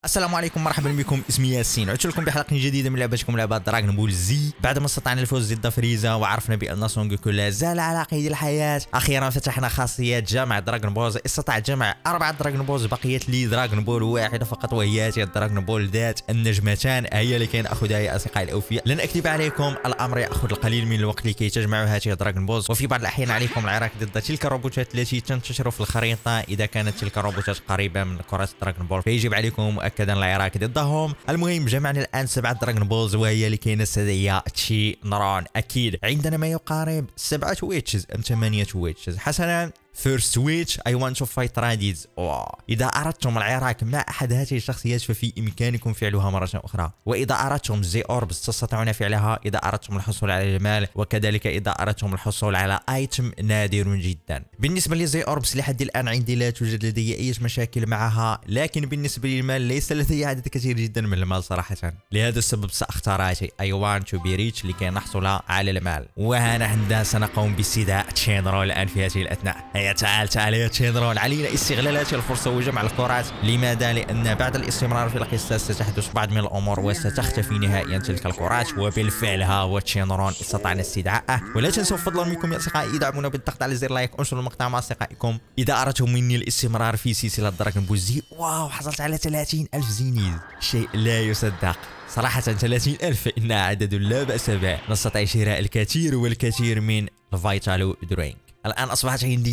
السلام عليكم، مرحبا بكم. اسمي ياسين، عدت لكم بحلقه جديده من لعبتكم لعبه دراغون بول زي. بعد ما استطعنا الفوز ضد فريزا وعرفنا بان سون جوكو لا زال على قيد الحياه، اخيرا فتحنا خاصيه جمع دراغون بولز. استطاع جمع 4 دراغون بولز، بقيت لي دراغون بول واحده فقط وهي دراغون بول ذات النجمتان، هي اللي كناخذها يا اصدقائي الاوفياء. لن اكذب عليكم، الامر ياخذ القليل من الوقت لكي تجمعوا هذه دراغون بولز، وفي بعض الاحيان عليكم العراك ضد تلك الروبوتات التي تنتشر في الخريطه. اذا كانت تلك الروبوتات قريبه من كرات دراغون بول فيجب عليكم مؤكدا العراك ضدهم. المهم جمعنا الان 7 دراغون بولز، وهي لكي نستدعي تشي نرون. اكيد عندنا ما يقارب 7 ويتشز ام 8 ويتشز. حسنا، فيرست ويتش اي وانت تو فايت راديز. اذا اردتم العراك مع احد هذه الشخصيات ففي امكانكم فعلها مره اخرى، واذا اردتم زي اوربس تستطيعون فعلها، اذا اردتم الحصول على المال، وكذلك اذا اردتم الحصول على ايتم نادر جدا. بالنسبه لزي اوربس لحد الان عندي لا توجد لدي اي مشاكل معها، لكن بالنسبه للمال ليس لدي عدد كثير جدا من المال صراحه. لهذا السبب ساختار اي وانت تو بي ريتش لكي نحصل على المال. وهنا سنقوم باستدعاء تشينرول الان في هذه الاثناء. تعال يا تشينرول، علينا استغلال هذه الفرصه وجمع الكرات. لماذا؟ لان بعد الاستمرار في القصه ستحدث بعض من الامور وستختفي نهائيا تلك الكرات. وبالفعل ها هو تشينرول استطعنا استدعائه. ولا تنسوا فضلا منكم يا اصدقائي ادعمونا بالضغط على زر لايك، انشروا المقطع مع اصدقائكم. اذا اردتم مني الاستمرار في سلسله دراغون بول زي، واو حصلت على 30,000 زينيز، شيء لا يصدق صراحة. 30,000 فإنها عدد لا بأس به. نستطيع شراء الكثير والكثير من الفيتالو درينك. الآن أصبحت عندي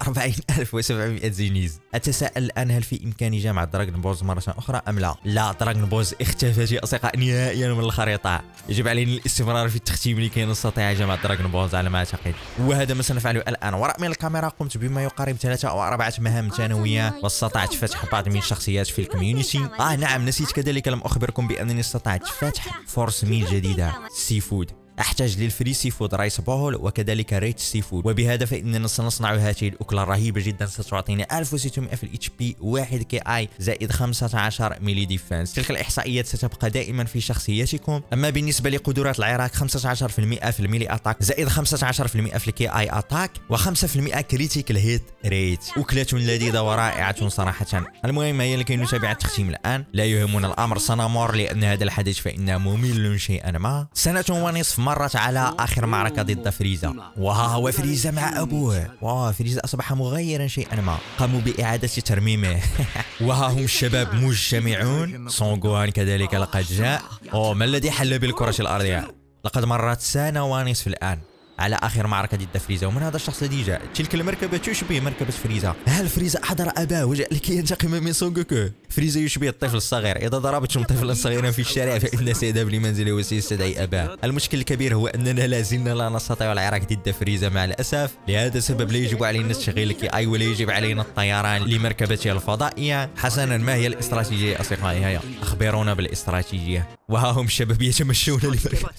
49,700 زينيز. أتساءل الآن، هل في إمكاني جمع دراغون بولز مرة أخرى أم لا؟ لا، دراغون بولز اختفت يا أصدقاء نهائيا من الخريطة. يجب علينا الاستمرار في التختيم لكي نستطيع جمع دراغون بولز على ما أعتقد، وهذا ما سنفعله الآن. وراء من الكاميرا قمت بما يقارب 3 أو 4 مهام ثانوية، واستطعت فتح بعض من الشخصيات في الكوميونيتي. نعم، نسيت كذلك لم أخبركم بأنني استطعت فتح فورس ميل جديدة سي فود. احتاج للفري سي فود رايس بول وكذلك ريتش سي فود، وبهذا فاننا سنصنع هذه الاكله الرهيبه جدا. ستعطينا 1600 في الاتش بي، 1 كي اي زائد 15 ميلي ديفنس. تلك الاحصائيات ستبقى دائما في شخصيتكم. اما بالنسبه لقدرات العراك، 15% في الميلي اتاك زائد 15% في الكي اي اتاك و5% كريتيكال هيت ريت. اكله لذيذه ورائعه صراحه. المهم هي لكي نتابع التختيم الان. لا يهمنا الامر، سنمر لان هذا الحدث فانه ممل شيئا ما. سنه ونصف مرت على آخر معركة ضد فريزا، وها هو فريزا مع أبوه. فريزا أصبح مغيرا شيئا ما، قاموا بإعادة ترميمه. وها هم الشباب مجتمعون. سون غوان كذلك لقد جاء. ما الذي حل بالكرة الأرضية؟ لقد مرت سنة ونصف الآن على آخر معركة ضد فريزا. ومن هذا الشخص الذي جاء؟ تلك المركبة تشبه مركبة فريزا. هل فريزا أحضر أباه وجاء لكي ينتقم من سون جوكو؟ فريزا يشبه الطفل الصغير. إذا ضربتم طفلا صغيرا في الشارع فإنه سيذهب لمنزله وسيستدعي أباه. المشكل الكبير هو أننا لا زلنا لا نستطيع العراك ضد فريزا مع الأسف. لهذا السبب لا يجب علينا تشغيل الكي اي، ولا يجب علينا الطيران لمركبته الفضائية. حسنا، ما هي الاستراتيجية يا أصدقائي؟ هيا أخبرونا بالاستراتيجية. وها هم الشباب يتمشون لمركبة.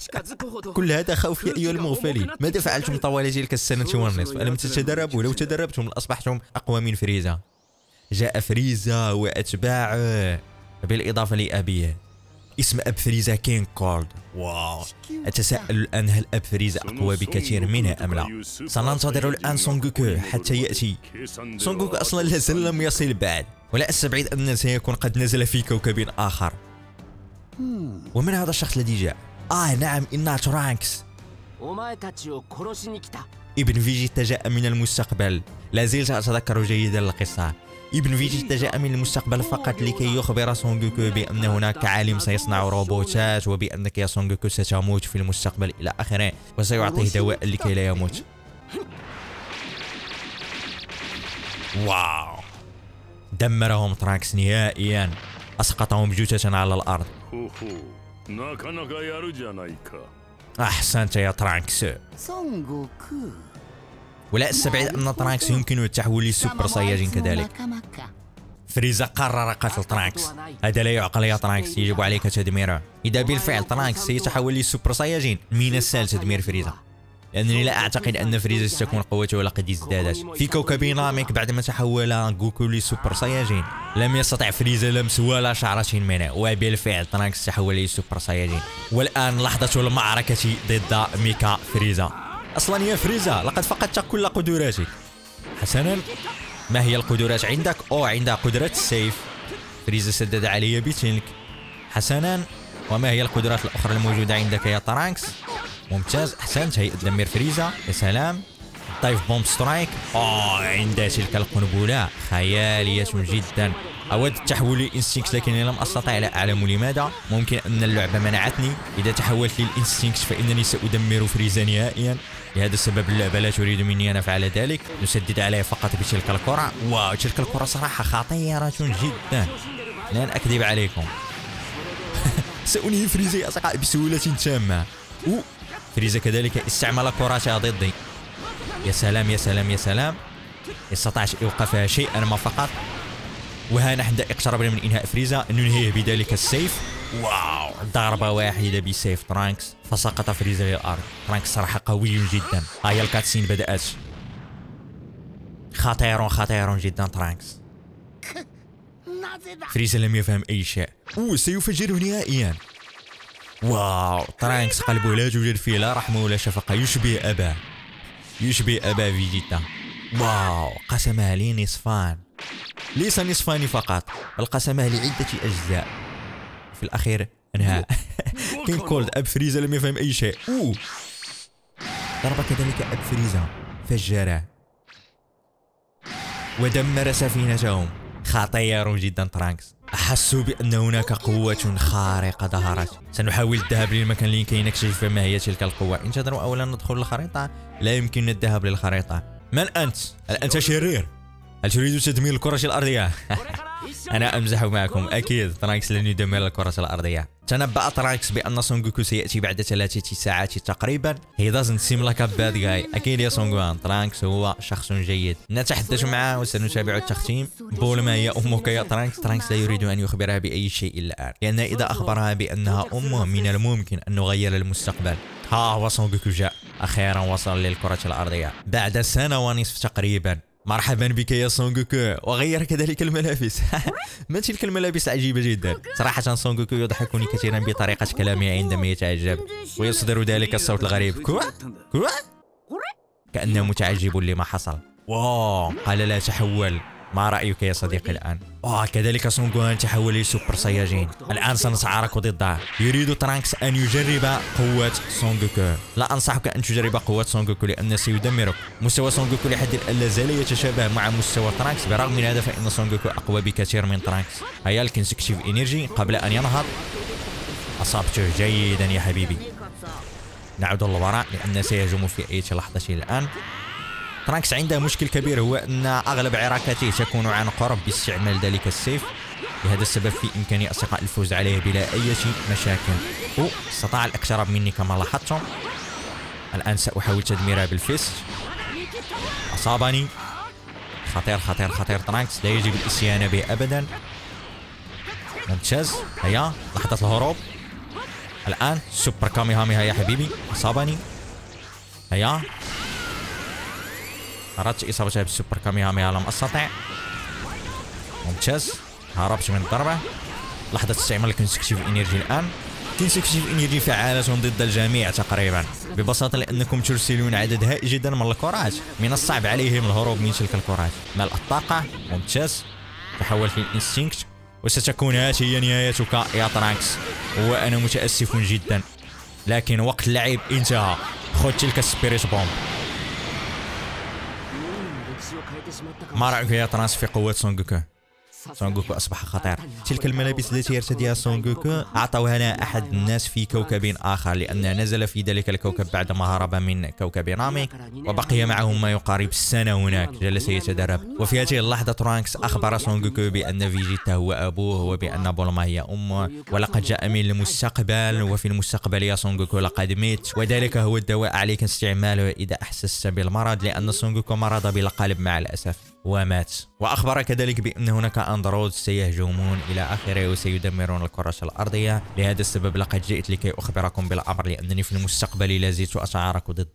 كل هذا خوف يا أيها المغفلين. ماذا فعلتم طوال تلك السنة والنصف؟ ألم تتدربوا؟ لو تدربتم لأصبحتم أقوى من فريزا. جاء فريزا وأتباعه بالإضافة لأبيه. اسم أب فريزا كين كولد. واو، أتساءل الآن، هل أب فريزا أقوى بكثير منها أم لا؟ سننتظر الآن سون جوكو حتى يأتي. سون جوكو أصلا لا زال لم يصل بعد، ولا أستبعد أن سيكون قد نزل في كوكب آخر. ومن هذا الشخص الذي جاء؟ نعم، إنها ترانكس. ابن فيجيتا جاء من المستقبل. لا زلت أتذكر جيدا القصة. ابن فيجيتا جاء من المستقبل فقط لكي يخبر سون جوكو بأن هناك عالم سيصنع روبوتات، وبأنك يا سون جوكو ستموت في المستقبل إلى آخره، وسيعطيه دواء لكي لا يموت. واو، دمرهم ترانكس نهائيا، أسقطهم جثة على الأرض. أحسنت يا ترانكس. ولا أستبعد أن ترانكس يمكن التحول لسوبر صياد كذلك. فريزا قرر قتل ترانكس. هذا لا يعقل يا ترانكس، يجب عليك تدميره. إذا بالفعل ترانكس سيتحول لسوبر صيادين، من السهل تدمير فريزا، لأنني لا أعتقد أن فريزا ستكون قوته لقد ازدادت. في كوكب ناميك بعدما تحول غوكو لسوبر صيادين لم يستطع فريزا لمس ولا شعرة منه، وبالفعل ترانكس تحول لسوبر صيادين. والآن لحظة المعركة ضد ميكا فريزا. أصلا يا فريزا لقد فقدت كل قدراتك. حسنا، ما هي القدرات عندك؟ عندها قدرة السيف. فريزا سدد علي بتلك. حسنا، وما هي القدرات الأخرى الموجودة عندك يا ترانكس؟ ممتاز، أحسنت. هيئة تدمير فريزا، يا سلام. طيف بومب سترايك، عند تلك القنبلة خيالية جدا. أود التحول للإنستينكت لكنني لم أستطع، لا أعلم لماذا. ممكن أن اللعبة منعتني. إذا تحولت للإنستينكت فإنني سأدمر فريزا نهائيا. لهذا السبب اللعبة لا تريد مني أن أفعل ذلك. نسدد عليه فقط بتلك الكرة. واو، تلك الكرة صراحة خطيرة جدا، لن أكذب عليكم. سأنهي فريزا يا أصدقائي بسهولة تامة. فريزا كذلك استعمل كرتها ضدي. يا سلام يا سلام يا سلام، استطعت إيقافها شيئا ما فقط. وها نحن اقتربنا من إنهاء فريزا، ننهيه بذلك السيف. واو، ضربة واحدة بسيف ترانكس فسقط فريزا للأرض. ترانكس صراحة قوي جدا. هيا الكاتسين بدأت. خطير جدا ترانكس. فريزا لم يفهم أي شيء. سيفجره نهائيا. واو، ترانكس قلبه لا توجد فيه لا رحمة ولا شفقة. يشبه أبا فيجيتا. واو، قسمها لي نصفان. ليس نصفان فقط، بل قسمها لعدة أجزاء. في الأخير انهاء. كين كولد أب فريزا لم يفهم أي شيء. ضرب كذلك أب فريزا، فجره ودمر سفينتهم. خطير جدا ترانكس. أحسوا بأن هناك قوة خارقة ظهرت. سنحاول الذهاب للمكان لكي نكتشف ما هي تلك القوة. انتظروا أولا ندخل الخريطة. لا يمكننا الذهاب للخريطة. من أنت؟ هل أنت شرير؟ هل تريد تدمير الكرة الأرضية؟ أنا أمزح معكم. أكيد ترانكس لن يدمر الكرة الأرضية. تنبأ ترانكس بأن سون جوكو سيأتي بعد 3 ساعات تقريبا. He doesn't seem like a bad guy. أكيد يا سون جوان، ترانكس هو شخص جيد. نتحدث معه وسنتابع التختيم. بول ما هي أمك يا ترانكس؟ ترانكس لا يريد أن يخبرها بأي شيء الآن، لأن إذا أخبرها بأنها أمه من الممكن أن نغير المستقبل. ها هو سون جوكو جاء. أخيرا وصل للكرة الأرضية بعد سنة ونصف تقريبا. مرحبا بك يا سون جوكو، وغير كذلك الملابس. ما تلك الملابس عجيبة جدا. صراحة سون جوكو يضحكني كثيرا بطريقة كلامه عندما يتعجب، ويصدر ذلك الصوت الغريب كوا كوا، كأنه متعجب لما حصل. واو، قال لا تحول. ما رأيك يا صديقي الآن؟ كذلك سون جوان تحول لسوبر ساياجين. الآن سنتعارك ضده. يريد ترانكس أن يجرب قوة سون جوكو. لا أنصحك أن تجرب قوة سون جوكو لأنه سيدمرك. مستوى سون جوكو لحد الآن لا زال يتشابه مع مستوى ترانكس. برغم من هذا فإن سون جوكو أقوى بكثير من ترانكس. هيا الكونسكتيف إنرجي قبل أن ينهض. أصابته جيدا يا حبيبي. نعود للوراء لأنه سيهجم في أي لحظة الآن. ترانكس عنده مشكل كبير، هو أن أغلب عراكاته تكون عن قرب باستعمال ذلك السيف. لهذا السبب في إمكاني أصدقاء الفوز عليه بلا أي مشاكل. استطاع الاقتراب مني كما لاحظتم. الآن سأحاول تدميره بالفيست. أصابني. خطير ترانكس، لا يجب الاستهانة به أبدا. ممتاز. هيا لحظة الهروب. الآن سوبر كاميهاميها يا حبيبي. أصابني. هيا أردت إصابتها بالسوبر كاميهاميها، لم أستطع. ممتاز، هربت من الضربة. لحظة استعمال الكونسكتيف إنرجي الآن. كونسكتيف إنرجي فعالة ضد الجميع تقريبا، ببساطة لأنكم ترسلون عدد هائل جدا من الكرات. من الصعب عليهم الهروب من تلك الكرات. ملء الطاقة. ممتاز، تحولت للإنستينكت، وستكون هذه هي نهايتك يا ترانكس. وأنا متأسف جدا، لكن وقت اللعب انتهى. خذ تلك السبيريت بومب. ما رأيك يا ترانس في قوة سون جوكو؟ سون جوكو أصبح خطير. تلك الملابس التي يرتديها سون جوكو أعطوها لنا أحد الناس في كوكب آخر، لأنه نزل في ذلك الكوكب بعدما هرب من كوكب نامي، وبقي معهم ما يقارب سنة هناك، جلس يتدرب. وفي هذه اللحظة ترانكس أخبر سون جوكو بأن فيجيتا هو أبوه، وبأن بولما هي أمه، ولقد جاء من المستقبل، وفي المستقبل يا سون جوكو لقد مت، وذلك هو الدواء عليك استعماله إذا أحسست بالمرض، لأن سون جوكو مرض بالقلب مع الأسف ومات. وأخبر كذلك بأن هناك أندرويد سيهجمون إلى آخره وسيدمرون الكرة الأرضية. لهذا السبب لقد جئت لكي أخبركم بالأمر، لأنني في المستقبل لا زلت أتعارك ضدهم.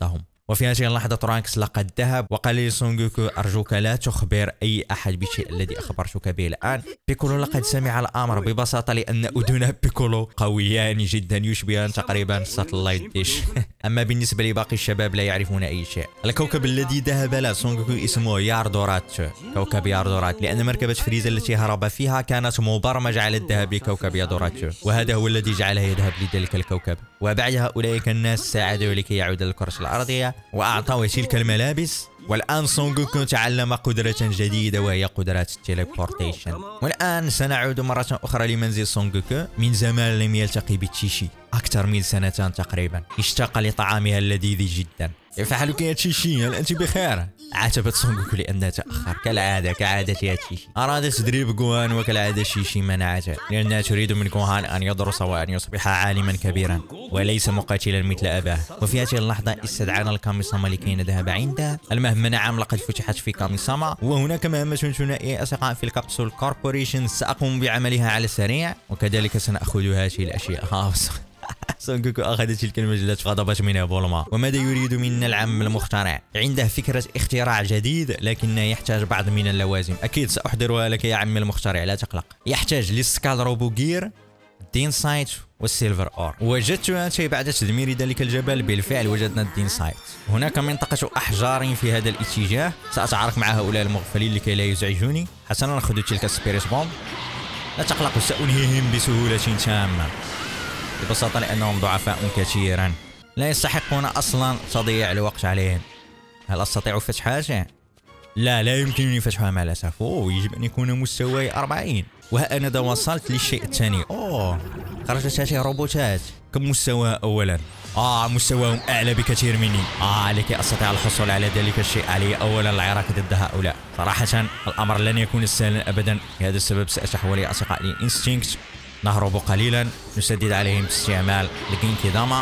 وفي هذه اللحظة ترانكس لقى الذهب وقال لسون جوكو أرجوك لا تخبر أي أحد بالشيء الذي أخبرتك به الآن. بيكولو لقد سمع الأمر ببساطة لأن أذن بيكولو قويان جدا يشبهان تقريبا ساتلايت ديش. أما بالنسبة لباقي الشباب لا يعرفون أي شيء. الكوكب الذي ذهب له سون جوكو اسمه ياردورات، كوكب ياردورات، لأن مركبة فريزا التي هرب فيها كانت مبرمجة على الذهاب لكوكب ياردورات، وهذا هو الذي جعله يذهب لذلك الكوكب. وبعدها أولئك الناس ساعدوا لكي يعود للكرة الأرضية وأعطوه تلك الملابس. والآن سون جوكو تعلم قدرة جديدة وهي قدرة التليبورتيشن. والآن سنعود مرة أخرى لمنزل سون جوكو. من زمان لم يلتقي بتشيشي، أكثر من سنتان تقريبا. اشتاق لطعامها اللذيذ جدا. كيف حالك يا تشيشي؟ هل أنت بخير؟ عاتبت سون جوكو لأنها تأخر كعادة يا تشيشي. أرادت تدريب جوهان وكالعادة شيشي منعته، لأنها تريد من جوهان أن يدرس وأن يصبح عالما كبيرا وليس مقاتلا مثل أباه. وفي هذه اللحظة استدعانا الكاميساما لكي نذهب عنده. المهمة نعم لقد فتحت في كاميساما، وهناك مهمة ثنائية أصدقاء في الكابسول كوربوريشن سأقوم بعملها على السريع، وكذلك سنأخذ هذه الأشياء. سون جوكو أخذ تلك المجلات غضبت منها بولما. وماذا يريد منا العم المخترع؟ عنده فكرة اختراع جديد لكنه يحتاج بعض من اللوازم. أكيد سأحضرها لك يا عم المخترع لا تقلق. يحتاج للسكال روبو جير، الدين سايت والسيلفر اور. وجدتها بعد تدمير ذلك الجبل. بالفعل وجدنا الدين سايت. هناك منطقة أحجار في هذا الاتجاه، سأتعارك مع هؤلاء المغفلين لكي لا يزعجوني. حسنا نأخذ تلك سبيريت بومب. لا تقلقوا سأنهيهم بسهولة تامة، ببساطة لأنهم ضعفاء كثيرا لا يستحقون أصلا تضييع الوقت عليهم. هل أستطيع فتحها؟ لا يمكنني فتحها مع الأسف. يجب أن يكون مستواي 40. وها أنا وصلت للشيء الثاني. خرجت هذه روبوتات. كم مستوى أولا؟ مستواهم أعلى بكثير مني. لكي أستطيع الحصول على ذلك الشيء علي أولا العراك ضد هؤلاء. صراحة الأمر لن يكون سهلا أبدا، لهذا السبب سأتحول يا أصدقائي لإنستينكت. نهرب قليلا، نسدد عليهم باستعمال الجينكي داما.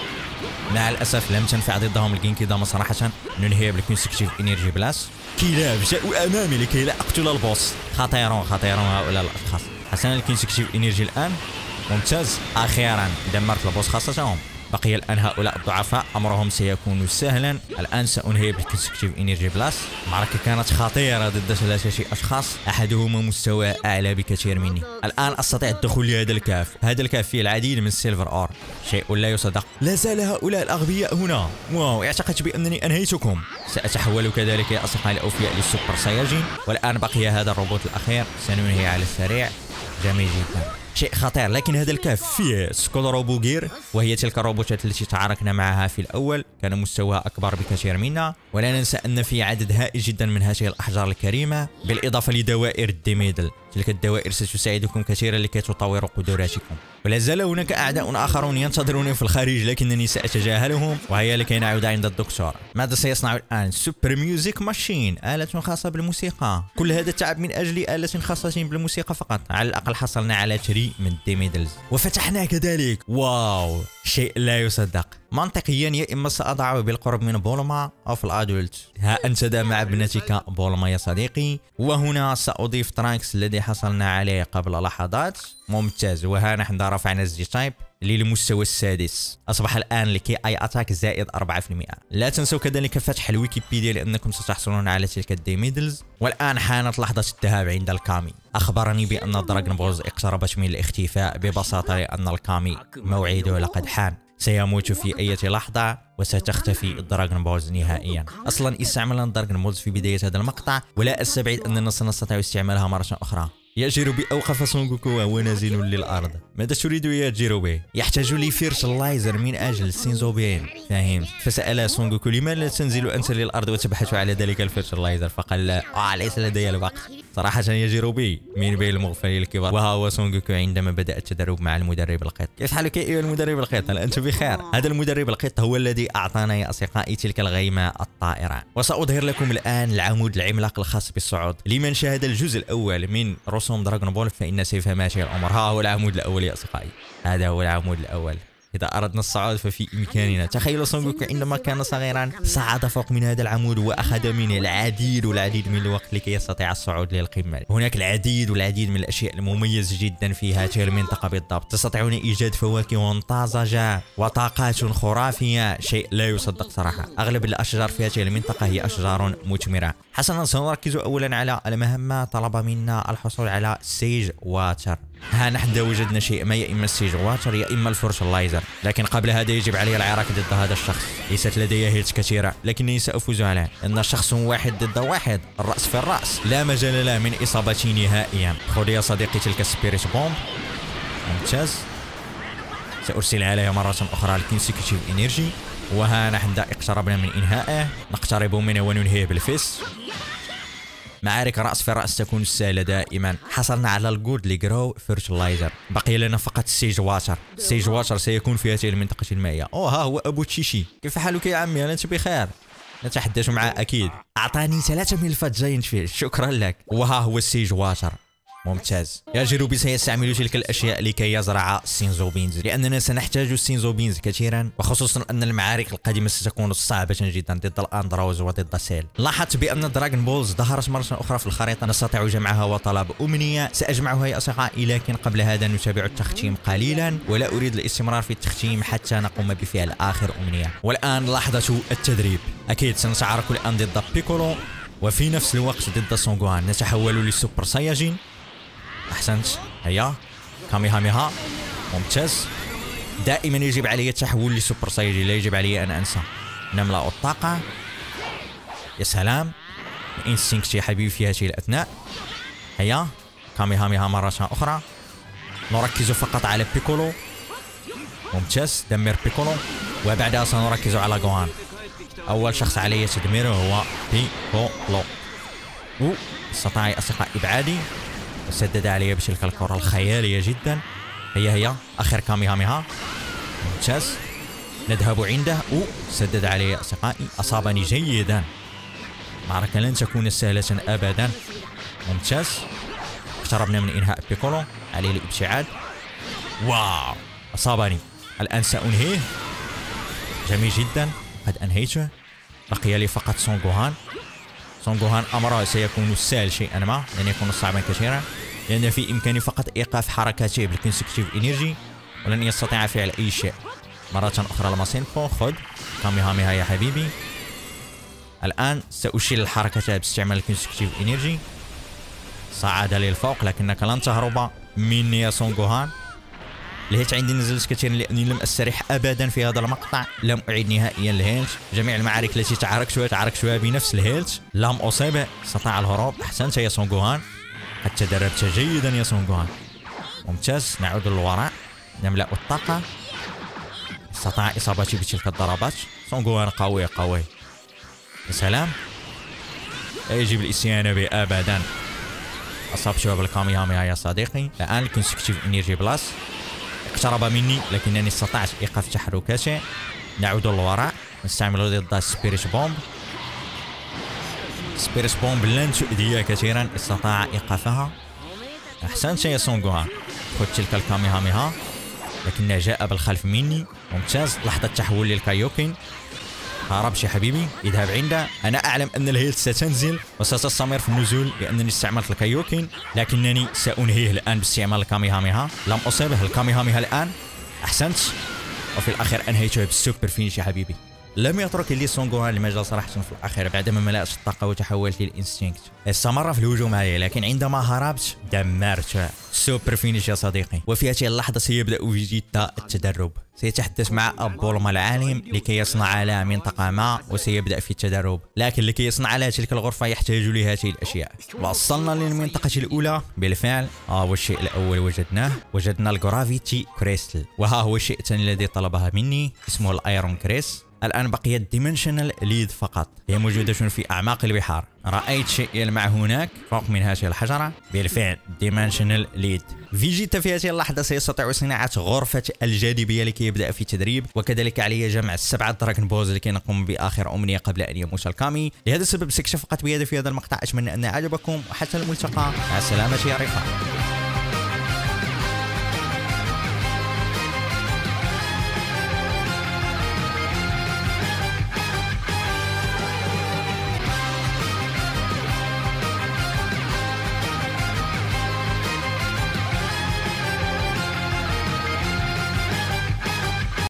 مع الأسف لم تنفع ضدهم الجينكي داما صراحة. ننهي بالكونستركتيف انرجي بلاس. كلاب جاءوا أمامي لكي لا أقتل البوس. خطيرون هؤلاء الأشخاص. حسنا الكونستركتيف انرجي الآن ممتاز. أخيرا دمرت البوس خاصتهم. بقي الآن هؤلاء الضعفاء أمرهم سيكون سهلا. الآن سأنهي بالكونستركتيف انرجي بلاس. المعركة كانت خطيرة ضد 3 أشخاص، أحدهم مستوى أعلى بكثير مني. الآن أستطيع الدخول لهذا الكهف. هذا الكهف فيه العديد من السيلفر اور، شيء لا يصدق. لا زال هؤلاء الأغبياء هنا. اعتقدت بأنني أنهيتكم. سأتحول كذلك يا أصدقائي الأوفياء للسوبر ساياجين. والآن بقي هذا الروبوت الأخير، سننهي على السريع. جميل جدا، شيء خطير. لكن هذا الكهف فيه سكول روبو جير، وهي تلك الروبوتات التي تعاركنا معها في الأول، كان مستواها أكبر بكثير منا. ولا ننسى أن في عدد هائل جدا من هذه الأحجار الكريمة، بالإضافة لدوائر الديميدل. تلك الدوائر ستساعدكم كثيرا لكي تطوروا قدراتكم. ولا زال هناك أعداء آخرون ينتظروني في الخارج، لكنني سأتجاهلهم. وهيا لكي نعود عند الدكتور. ماذا سيصنع الآن؟ سوبر ميوزك ماشين، آلة خاصة بالموسيقى. كل هذا التعب من أجل آلة خاصة بالموسيقى فقط. على الأقل حصلنا على 3 من الديميدلز وفتحنا كذلك. واو، شيء لا يصدق. منطقيا يا إما سأضعه بالقرب من بولما أو في الأدولت. ها أنت ذا مع ابنتك بولما يا صديقي. وهنا سأضيف ترانكس الذي حصلنا عليه قبل لحظات. ممتاز. وها نحن رفعنا الزي تايب للمستوى السادس. أصبح الآن لكي أي أتاك زائد 4%. لا تنسوا كذلك فتح الويكيبيديا لأنكم ستحصلون على تلك الديميدلز. والآن حانت لحظة الذهاب عند الكامي. أخبرني بأن دراغون بولز اقتربت من الاختفاء، ببساطة لأن الكامي موعده لقد حان. سيموت في أي لحظة وستختفي دراغون بولز نهائيا. أصلا استعملنا دراغون بولز في بداية هذا المقطع، ولا أستبعد أننا سنستطيع استعمالها مرة أخرى. يا جيروبي أوقف سون جوكو وهو نازل للأرض. ماذا تريد يا جيروبي؟ يحتاج لفيرتلايزر من أجل السينزوبين، فهمت؟ فسأل سون جوكو لما لا تنزل أنت للأرض وتبحث على ذلك الفيرتلايزر؟ فقال ليس لدي الوقت. صراحة يا جيروبي من بين المغفلين الكبار. وها هو سون جوكو عندما بدأ التدرب مع المدرب القط. كيف حالك أيها المدرب القط؟ هل أنت بخير؟ هذا المدرب القط هو الذي أعطانا يا أصدقائي تلك الغيمة الطائرة. وسأظهر لكم الآن العمود العملاق الخاص بالصعود. لمن شاهد الجزء الأول من رسوم دراغون بول فإن سيفهم هذه الأمر. ها هو العمود الأول يا أصدقائي، هذا هو العمود الأول. إذا أردنا الصعود ففي إمكاننا. تخيلوا سون جوكو عندما كان صغيرا صعد فوق من هذا العمود وأخذ منه العديد والعديد من الوقت لكي يستطيع الصعود للقمة. هناك العديد والعديد من الأشياء المميزة جدا في هذه المنطقة بالضبط. تستطيعون إيجاد فواكه طازجة وطاقات خرافية، شيء لا يصدق صراحة. أغلب الأشجار في هذه المنطقة هي أشجار مثمرة. حسنا، سنركز أولا على المهمة. طلب منا الحصول على سيج واتر. ها نحن وجدنا شيء ما، يا إما السيج واتر يا إما الفرشلايزر، لكن قبل هذا يجب علي العراك ضد هذا الشخص. ليست لدي هيلث كثيرة لكنني سأفوز عليه. إن شخص واحد ضد واحد، الرأس في الرأس، لا مجال له من إصابتي نهائيا. خذ يا صديقي تلك السبيريت بومب. ممتاز. سأرسل عليه مرة أخرى الكونسيكوتيف إنرجي. وها نحن اقتربنا من إنهائه، نقترب منه وننهيه بالفيس. معارك رأس في رأس تكون سهلة دائما. حصلنا على الجود جرو فيرتلايزر، بقي لنا فقط السيج واتر. السيج واتر سيكون في هذه المنطقة المائية. ها هو أبو تشيشي. كيف حالك يا عمي؟ أنت بخير؟ نتحدث معه أكيد. أعطاني 3 ملفات جاينت فيه، شكرا لك. وها هو السيج واتر. ممتاز. يا جيروبي سيستعمل تلك الأشياء لكي يزرع السينزو بينز، لأننا سنحتاج السينزو بينز كثيرا، وخصوصا أن المعارك القادمة ستكون صعبة جدا ضد الأندروز وضد سيل. لاحظت بأن دراغون بولز ظهرت مرة أخرى في الخريطة، نستطيع جمعها وطلب أمنية. سأجمعها يا أصدقائي، لكن قبل هذا نتابع التختيم قليلا، ولا أريد الاستمرار في التختيم حتى نقوم بفعل آخر أمنية. والآن لحظة التدريب. أكيد سنتعارك الآن ضد بيكولو، وفي نفس الوقت ضد سون جوهان. نتحول للسوبر ساياجين. أحسنت. هيا كاميهاميها. ممتاز. دائما يجب علي التحول لسوبر سايجي، لا يجب علي أن أنسى. نملأ الطاقة. يا سلام. إنستينكت يا حبيبي في هذه الأثناء. هيا كاميهاميها مرة أخرى. نركز فقط على بيكولو. ممتاز. دمر بيكولو، وبعدها سنركز على جوهان. أول شخص علي تدميره هو بيكولو. استطاع أصدقائي إبعادي، سدد علي بتلك الكرة الخيالية جدا. هيا آخر كاميهاميها. ممتاز. نذهب عنده. سدد علي أصدقائي، أصابني جيدا. معركة لن تكون سهلة أبدا. ممتاز. اقتربنا من إنهاء بيكولو، عليه الابتعاد. واو، أصابني. الآن سأنهيه. جميل جدا، قد أنهيته. بقي لي فقط سون جوهان. سون جوهان أمره سيكون سهل شيئا ما، لن يكون صعبا كثيرا، لأن في إمكاني فقط إيقاف حركاته بالكونسيكتيف إنرجي، ولن يستطيع فعل أي شيء. مرة أخرى لماسينكو. خذ كاميهاميها يا حبيبي. الآن سأشيل الحركة باستعمال الكونسيكتيف إنرجي. صعد للفوق لكنك لن تهرب مني يا سون جوهان. الهيلث عندي نزلت كثيرا لأني لم أستريح أبدا في هذا المقطع. لم أعيد نهائيا الهيلث. جميع المعارك التي تعاركتها بنفس الهيلث. لم أصيب. استطاع الهروب. أحسنت يا سون جوهان، قد تدربت جيدا يا سون جوهان. ممتاز. نعود للوراء، نملأ الطاقة. استطاع إصابتي بتلك الضربات. سون جوهان قوي قوي. يا سلام. لا يجب الاستهانة به أبدا. أصبته بالكاميهاميها يا صديقي. الآن الكونسيكتيف إنرجي بلاس. اقترب مني لكنني استطعت إيقاف تحركاته. نعود للوراء، نستعمل ضد سبيريت بومب. سبيريت بومب لن تؤذيه كثيرا، استطاع إيقافها. أحسنت يا سون جوهان. خذ تلك الكاميهاميها، لكنه جاء بالخلف مني. ممتاز. لحظة تحول للكايوكين. هربش يا حبيبي، اذهب عنده. أنا أعلم أن الهيلث ستنزل وستستمر في النزول لأنني استعملت الكايوكين، لكنني سأنهيه الآن باستعمال الكاميهاميها. لم أصيبه. الكاميهاميها الآن. أحسنت. وفي الأخير أنهيته بالسوبر فينيش يا حبيبي. لم يترك لي سون جوهان المجال صراحة في الأخير بعدما ملأت الطاقة وتحولت للإنستينكت. استمر في الهجوم عليه، لكن عندما هربت دمرته. سوبر فينيش يا صديقي. وفي هذه اللحظة سيبدأ فيجيتا التدرب. سيتحدث مع أبولما العالم لكي يصنع له منطقة ما، وسيبدأ في التدرب، لكن لكي يصنع له تلك الغرفة يحتاج لهذه الأشياء. وصلنا للمنطقة الأولى بالفعل. هو الشيء الأول وجدنا الجرافيتي كريستل، وها هو الشيء الثاني الذي طلبها مني، اسمه الأيرون كريس. الآن بقي الديمنشنال ليد فقط، هي موجودة في أعماق البحار. رأيت شيء يلمع هناك فوق من هذه الحجرة. بالفعل ديمنشنال ليد. فيجيتا في هذه اللحظة سيستطيع صناعة غرفة الجاذبية لكي يبدأ في التدريب، وكذلك علي جمع 7 دراغون بولز لكي نقوم بآخر أمنية قبل أن يموت الكامي. لهذا السبب سأكتفي فقط بهذا في هذا المقطع. أتمنى أن عجبكم، وحتى الملتقى. مع السلامة يا رفاق.